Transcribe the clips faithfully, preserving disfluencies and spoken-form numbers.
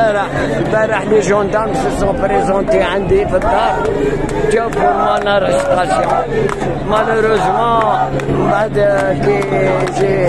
البارح البارح لي جوندارم سو سون بريزونتي عندي في الدار، جاو بور مون ارستاسيون. مالوروزمون بعد كي جي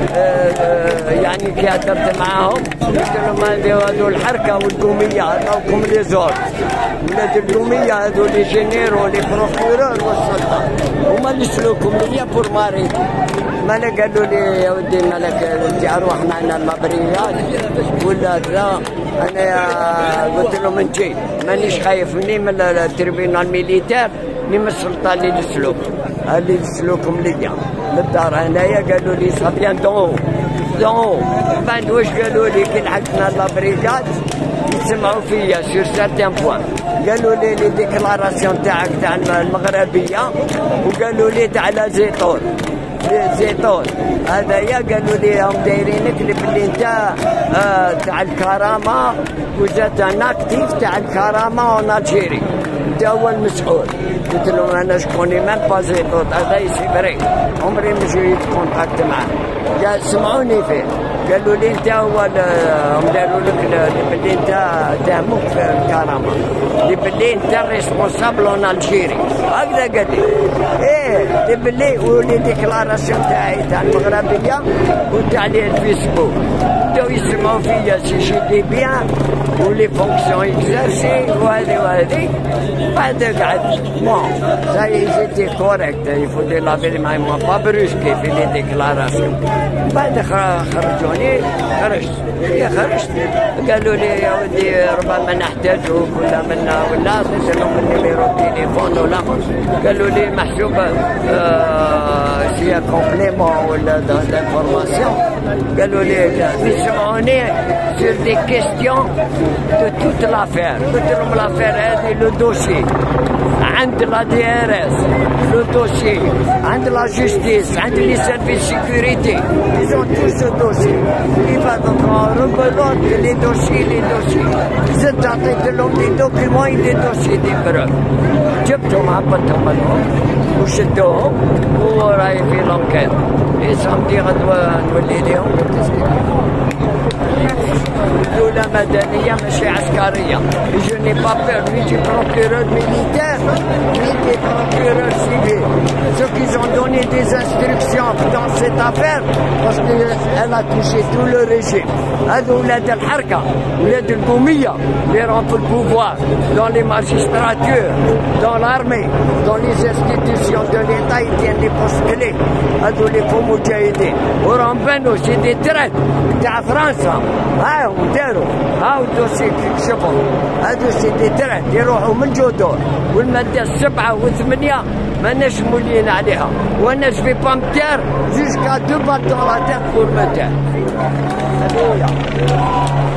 يعني كي هدرت معاهم قلت لهم هادو الحركه والقوميه عطاوكم لي زور، ولاد القوميه هادو لي جينيرو لي بروكيرور والسلطه هما اللي سلوكم ليا بور ماري. مالا قالوا لي يا ودي مالك انت اروح معنا المبريات ولا كذا. انا قلت لهم نجي مانيش خايف مني من التربينال ميليتير ني من السلطه اللي يسلوك اللي يسلوكم ليا للدار هنايا. قالوا لي صابيان دون دون بعد واش قالوا لي كي لحقنا لابريكات يسمعوا فيا سير سارتان بوان. قالوا لي لي ديكلاراسيون تاعك تاع المغربيه وقالوا لي تاع لا زيتون زيتون هذايا. قالوا لي هم دايرينك بلي انت آه تاع الكرامه وجات ان اكتيف تاع الكرامه اون الجيري، انت هو المسؤول. قلت لهم انا شكوني مام با زيتون هذا سي فري عمري ما جيت كونتاكت معاه. قال سمعوني فيه قالوا لي انت هو هم داروا لك بلي انت تهمك في الكرامه بلي انت ريسبونسابل اون الجيري هكذا قال لي. ايه بلي ولي ديكلاراسيون تاعي تاع المغربيه وتاع لي الفيسبوك بداو يسمعوا فيا سي جي دي بيان ولي فونكسيون اكزارسي وهذه وهذه. بعد قعد بون ساي جيتي كوريكت يفو دي لا فيري ماي ما با بروسكي في لي ديكلاراسيون. بعد خرجوني خرجت هي خرجت قالوا لي يا ودي ربما نحتاجك ولا منا ولا عطيت لهم النيميرو تليفون ولا قالوا لي محسوبه سي كومبليمون ولا دانفورماسيون. قالوا لي يسمعوني سير دي كيستيون دو توت لافير. قلت لهم لافير هذه لو دوسي عند لا دي ار اس، لو دوسي عند لا جوستيس، عند لي سيرفيس سيكوريتي ils ont tout ce dossier. Il va donc en rebelote les dossiers, les dossiers. زدت عطيت لهم دي دوكيمون دي دوسي دي بروف. جبتهم هبطتهم لهم وشدوهم وراي في لونكيت. اي سامدي غدوه نولي لهم دولة مدنية ماشي عسكرية. جو ني با بور نيجي بروكيرور ميليتير نيجي بروكيرور سيفيل. Ceux qui ont donné des instructions dans cette affaire parce qu'elle a touché tout le régime. هذو ولاد الحركة ولاد القومية اللي راهم في البوفوار dans les magistratures, dans l'armée, dans les institutions de l'État ils tiennent les postes clés. هذو اللي فهم مجاهدين وراهم بانوا سي دي تريت تاع فرنسا. هاهم داروا هاو الدوسي شوفوا هادو سي دي تريت يروحوا من جذور والمادة السبعة والثمانية ماناش موليين عليها. وانا جو في با متير جوسكا دو بال دون لا تيت بور مو تير.